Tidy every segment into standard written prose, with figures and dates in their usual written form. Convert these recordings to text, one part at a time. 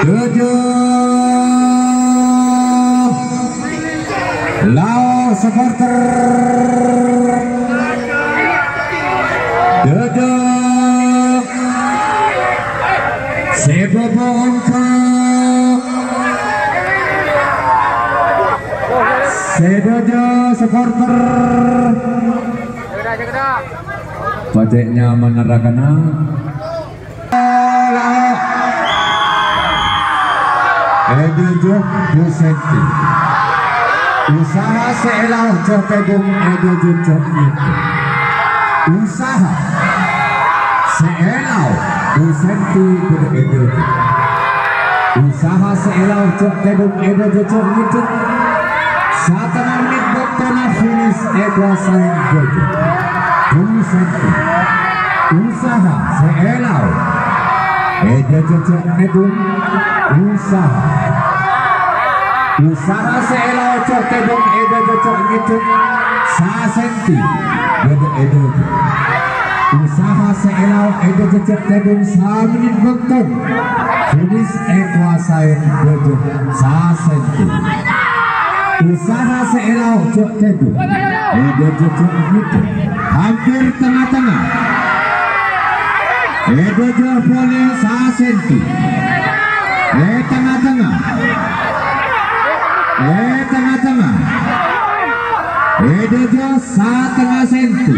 Lao supporter duduk sebobo untuk sedojo supporter pateknya menerangkan Edujuk Busenti usaha seelah jokebung edujuk itu usaha seelah Busenti beredujuk usaha seelah jokebung edujuk itu 1 menit bertana finish ekuasai bojo Busenti usaha seelah edujuk itu usaha seelah cokebong edujuk itu 1 senti beredu usaha seelah edujuk tebong 1 menit bertun finish ekuasai bojo 1 senti usaha seelah cokebong edujuk itu hampir tengah-tengah edujuk boleh 1 senti tengah-tengah edujuk 1,5 senti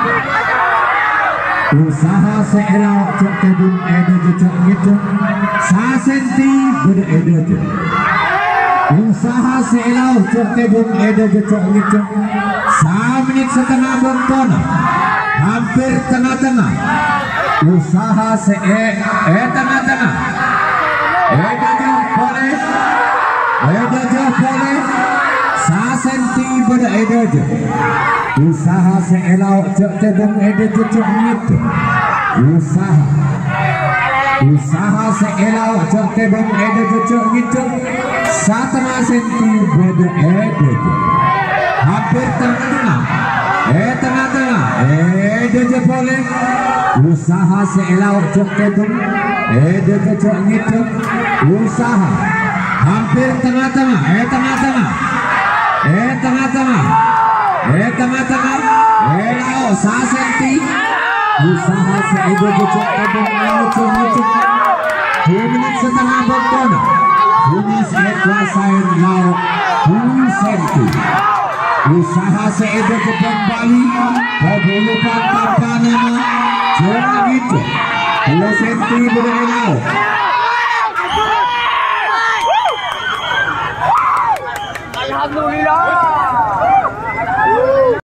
usaha seelah cokebung edujuk itu 1 senti beredujuk usaha seelah cokebung edujuk itu 1 menit setengah bertona hampir tengah-tengah usaha tengah-tengah edujuk boleh 1 senti beredujuk usaha seelah cokebung edujuk itu usaha seelah cokebung edujuk itu 1,5 senti beredujuk hampir tengah-tengah edujuk boleh usaha seelah cokebung edujuk itu usaha hampir tengah-tengah elau 1 senti usaha seedujuk cokebung edujuk 2 menit setengah bertona finish ekuasai lau 2 senti usaha seedujuk kembali kebunuhan tanpa nama jangan gitu 2 senti berelau Alhamdulillah.